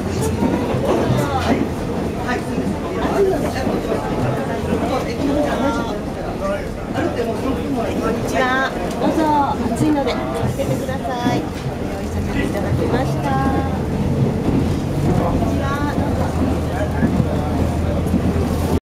こんにちは。どうぞ暑いので開けてください。